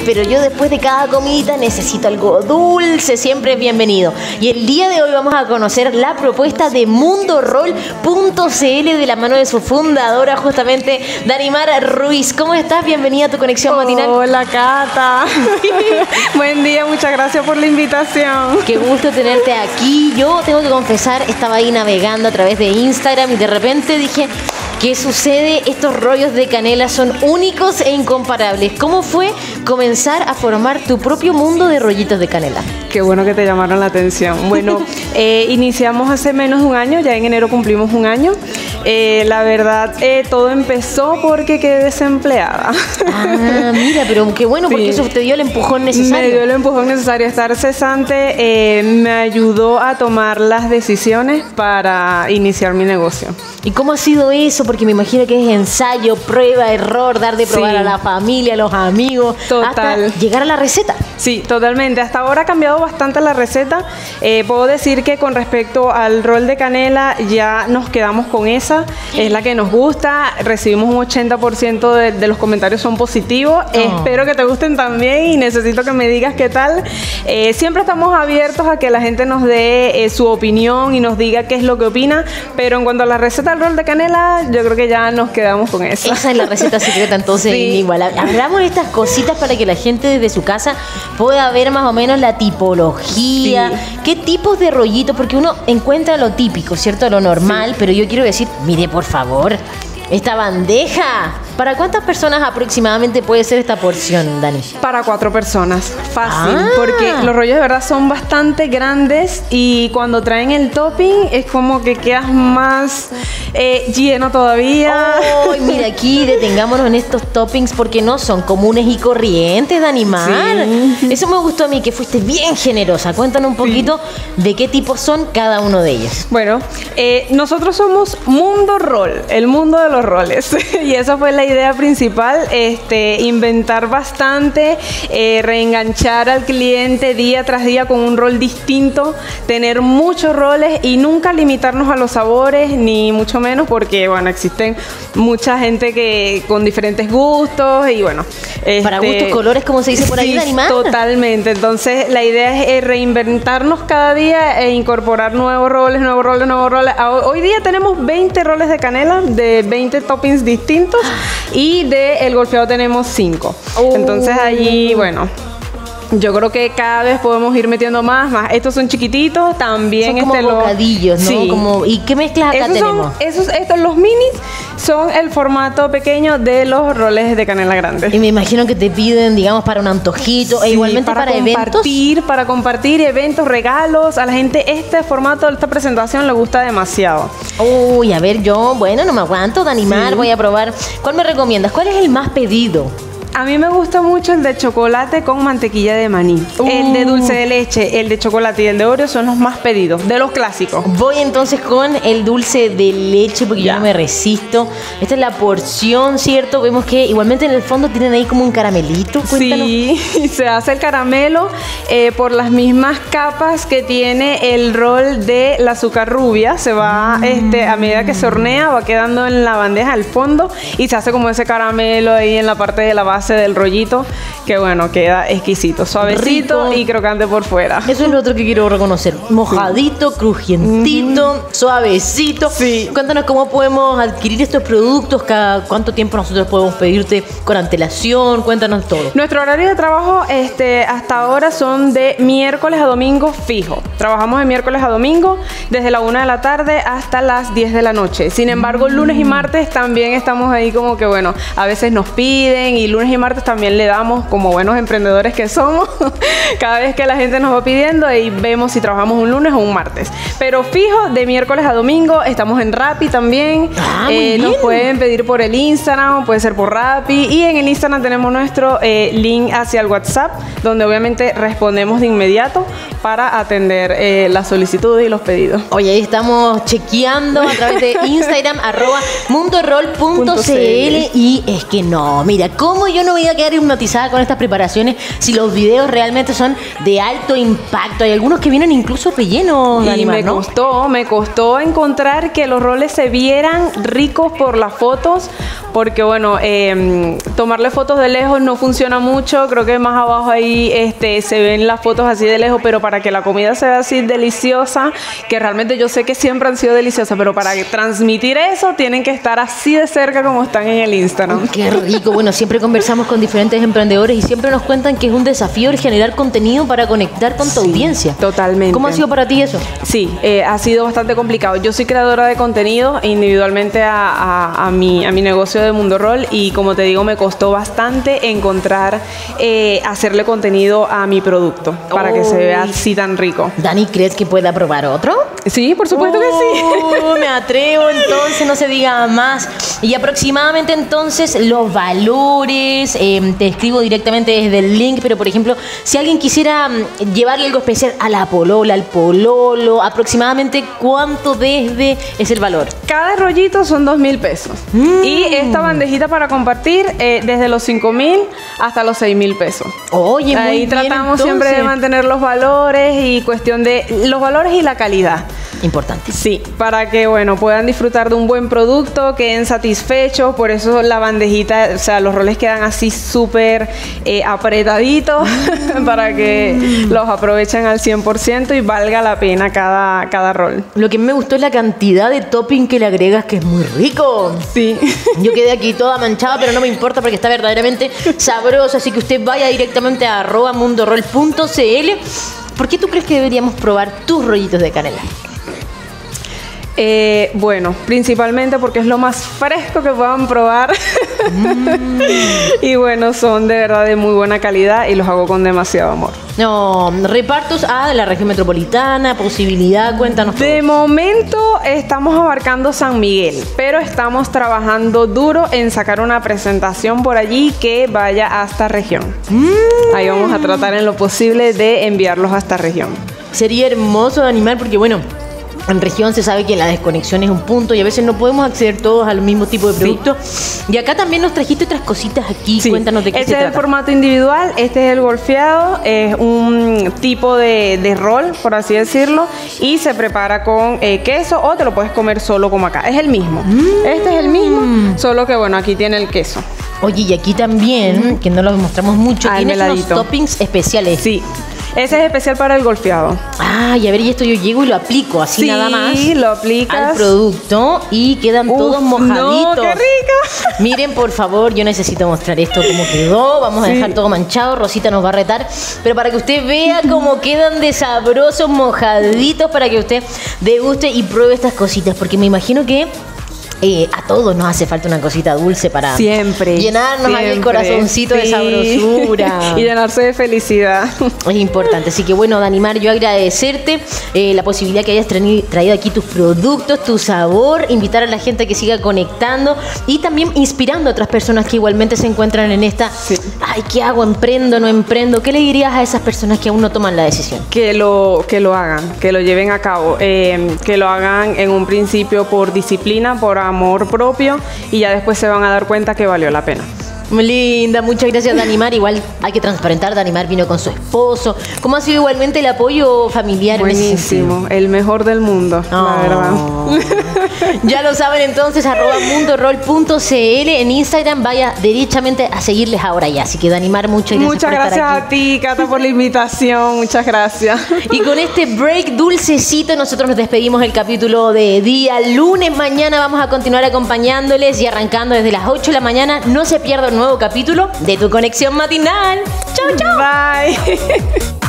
pero yo después de cada comidita necesito algo dulce, siempre es bienvenido. Y el día de hoy vamos a conocer la propuesta de MundoRoll.cl de la mano de su fundadora, justamente Danimar Ruiz. ¿Cómo estás? Bienvenida a tu conexión matinal. Hola, Cata. Buen día, muchas gracias por la invitación. Qué gusto tenerte aquí. Yo tengo que confesar, estaba ahí navegando a través de Instagram y de repente dije, ¿qué sucede? Estos rollos de canela son únicos e incomparables. ¿Cómo fue comenzar a formar tu propio mundo de rollitos de canela? Qué bueno que te llamaron la atención. Bueno, iniciamos hace menos de un año, ya en enero cumplimos un año. La verdad, todo empezó porque quedé desempleada. Ah, mira, pero qué bueno, porque eso te dio el empujón necesario. Me dio el empujón necesario. Estar cesante me ayudó a tomar las decisiones para iniciar mi negocio. ¿Y cómo ha sido eso? Porque me imagino que es ensayo, prueba, error, dar de probar a la familia, a los amigos, total, hasta llegar a la receta. Sí, totalmente. Hasta ahora ha cambiado bastante la receta. Puedo decir que con respecto al rol de canela ya nos quedamos con esa. Es la que nos gusta. Recibimos un 80% de los comentarios son positivos. Espero que te gusten también y necesito que me digas qué tal. Siempre estamos abiertos a que la gente nos dé su opinión y nos diga qué es lo que opina. Pero en cuanto a la receta del rol de canela, yo creo que ya nos quedamos con esa. Esa es la receta secreta, entonces sí. Igual. Hablamos de estas cositas para que la gente desde su casa pueda ver más o menos la tipología, sí. Qué tipos de rollitos, porque uno encuentra lo típico, ¿cierto? Lo normal, sí. Pero yo quiero decir, mire por favor, esta bandeja, ¿para cuántas personas aproximadamente puede ser esta porción, Dani? Para 4 personas, fácil, porque los rollos de verdad son bastante grandes y cuando traen el topping es como que quedas más lleno todavía. Oh, mira, aquí detengámonos en estos toppings porque no son comunes y corrientes, Danimar. Sí. Eso me gustó a mí, que fuiste bien generosa. Cuéntanos un poquito de qué tipos son cada uno de ellos. Bueno, nosotros somos MundoRoll, el mundo de los roles, y esa fue la idea principal, inventar bastante, reenganchar al cliente día tras día con un rol distinto, tener muchos roles y nunca limitarnos a los sabores, ni mucho menos, porque bueno, existen mucha gente que con diferentes gustos y bueno. Para gustos, colores, como se dice por ahí, Danimar. Totalmente. Entonces, la idea es reinventarnos cada día e incorporar nuevos roles. Hoy día tenemos 20 roles de canela, de 20 toppings distintos, y de el golfeado tenemos 5. Entonces, allí, bueno, yo creo que cada vez podemos ir metiendo más. Estos son chiquititos, también son como bocadillos, ¿no? Sí. ¿Y qué mezclas acá tenemos? Estos, los minis, son el formato pequeño de los roles de canela grande. Y me imagino que te piden, digamos, para un antojito, sí, e igualmente para eventos. Para compartir eventos, regalos. A la gente este formato, esta presentación le gusta demasiado. Uy, a ver, yo, bueno, no me aguanto, Danimar, sí. Voy a probar. ¿Cuál me recomiendas? ¿Cuál es el más pedido? A mí me gusta mucho el de chocolate con mantequilla de maní. El de dulce de leche, el de chocolate y el de Oreo son los más pedidos, de los clásicos. Voy entonces con el dulce de leche porque yo no me resisto. Esta es la porción, ¿cierto? Vemos que igualmente en el fondo tienen ahí como un caramelito. Cuéntanos. Sí, se hace el caramelo por las mismas capas que tiene el rol de la azúcar rubia. Se va, a medida que se hornea, va quedando en la bandeja al fondo y se hace como ese caramelo ahí en la parte de la base del rollito, que bueno, queda exquisito, suavecito, rico y crocante por fuera. Eso es lo otro que quiero reconocer, mojadito, sí. Crujientito, suavecito. Sí. Cuéntanos cómo podemos adquirir estos productos, cada cuánto tiempo nosotros podemos pedirte con antelación, cuéntanos todo. Nuestro horario de trabajo hasta ahora son de miércoles a domingo fijo. Trabajamos de miércoles a domingo desde la 1 de la tarde hasta las 10 de la noche. Sin embargo, lunes y martes también estamos ahí como que bueno, a veces nos piden y lunes y martes también le damos como buenos emprendedores que somos. Cada vez que la gente nos va pidiendo y vemos si trabajamos un lunes o un martes. Pero fijo, de miércoles a domingo, estamos en Rappi también. Nos pueden pedir por el Instagram, puede ser por Rappi. Y en el Instagram tenemos nuestro link hacia el WhatsApp, donde obviamente respondemos de inmediato para atender las solicitudes y los pedidos. Oye, ahí estamos chequeando a través de Instagram, @mundoroll.cl. Y es que no, mira, ¿cómo yo no voy a quedar hipnotizada con estas preparaciones si los videos realmente son de alto impacto? Hay algunos que vienen incluso rellenos, Danimar, ¿no? Me costó encontrar que los roles se vieran ricos por las fotos, porque bueno, tomarle fotos de lejos no funciona mucho. Creo que más abajo ahí se ven las fotos así de lejos, pero para que la comida sea así deliciosa, que realmente yo sé que siempre han sido deliciosas, pero para transmitir eso tienen que estar así de cerca como están en el Instagram. Qué rico. Bueno, siempre conversamos con diferentes emprendedores y siempre nos cuentan que es un desafío el generar contenido para conectar con tu audiencia. Totalmente. ¿Cómo ha sido para ti eso? Sí, ha sido bastante complicado. Yo soy creadora de contenido individualmente a mi negocio de Mundo Roll, y como te digo, me costó bastante encontrar, hacerle contenido a mi producto para que se vea así tan rico. Dani, ¿crees que pueda probar otro? Sí, por supuesto que sí. Me atrevo, entonces no se diga más. Y aproximadamente entonces los valores, te escribo directamente desde el link, pero por ejemplo, si alguien quisiera llevarle algo especial a la polola, al pololo, aproximadamente ¿cuánto desde es el valor? Cada rollito son 2.000 pesos. Y esta bandejita para compartir, desde los 5.000 hasta los 6.000 pesos. Oye, muy ahí bien, tratamos entonces siempre de mantener los valores y cuestión de los valores y la calidad. Importante. Sí, para que, bueno, puedan disfrutar de un buen producto, queden satisfechos. Por eso la bandejita, o sea, los roles quedan así súper apretaditos para que los aprovechen al 100% y valga la pena cada rol. Lo que me gustó es la cantidad de topping que le agregas, que es muy rico. Sí. Yo quedé aquí toda manchada, pero no me importa porque está verdaderamente sabroso. Así que usted vaya directamente a @mundoroll.cl. ¿Por qué tú crees que deberíamos probar tus rollitos de canela? Bueno, principalmente porque es lo más fresco que puedan probar. Y bueno, son de verdad de muy buena calidad y los hago con demasiado amor. No, repartos de la región metropolitana, posibilidad, cuéntanos todo. De momento estamos abarcando San Miguel, pero estamos trabajando duro en sacar una presentación por allí que vaya a esta región. Ahí vamos a tratar en lo posible de enviarlos a esta región. Sería hermoso de animar porque bueno, en región se sabe que la desconexión es un punto y a veces no podemos acceder todos al mismo tipo de producto. Sí. Y acá también nos trajiste otras cositas aquí. Sí. Cuéntanos de qué se trata. Este es el formato individual, este es el golfeado, es un tipo de rol, por así decirlo, y se prepara con queso o te lo puedes comer solo como acá. Es el mismo. Este es el mismo, solo que bueno, aquí tiene el queso. Oye, y aquí también, que no lo mostramos mucho, tiene unos toppings especiales. Sí. Ese es especial para el golfeado. Y a ver, y esto yo llego y lo aplico así nada más. Sí, lo aplicas al producto y quedan todos mojaditos. ¡No, qué rico! Miren, por favor, yo necesito mostrar esto cómo quedó. Vamos a dejar todo manchado. Rosita nos va a retar. Pero para que usted vea cómo quedan de sabrosos, mojaditos, para que usted deguste y pruebe estas cositas. Porque me imagino que a todos nos hace falta una cosita dulce para llenarnos ahí el corazoncito de sabrosura y llenarse de felicidad. Es importante, así que bueno, Danimar, yo agradecerte la posibilidad que hayas traído aquí tus productos, tu sabor, invitar a la gente a que siga conectando y también inspirando a otras personas que igualmente se encuentran en esta ¿qué hago? ¿Emprendo? ¿No emprendo? ¿Qué le dirías a esas personas que aún no toman la decisión? Que lo hagan, que lo lleven a cabo, que lo hagan en un principio por disciplina, por amor propio, y ya después se van a dar cuenta que valió la pena. Muy linda, muchas gracias, Danimar. Igual hay que transparentar, Danimar vino con su esposo. ¿Cómo ha sido igualmente el apoyo familiar? Buenísimo, el mejor del mundo, la verdad. Ya lo saben entonces, @mundoroll.cl en Instagram, vaya derechamente a seguirles ahora ya. Así que Danimar, muchas gracias. Muchas gracias a ti, Cata, por la invitación, muchas gracias. Y con este break dulcecito nosotros nos despedimos del capítulo de día lunes. Mañana vamos a continuar acompañándoles y arrancando desde las 8 de la mañana. No se pierda un nuevo capítulo de Tu Conexión Matinal. Chau, chau. Bye.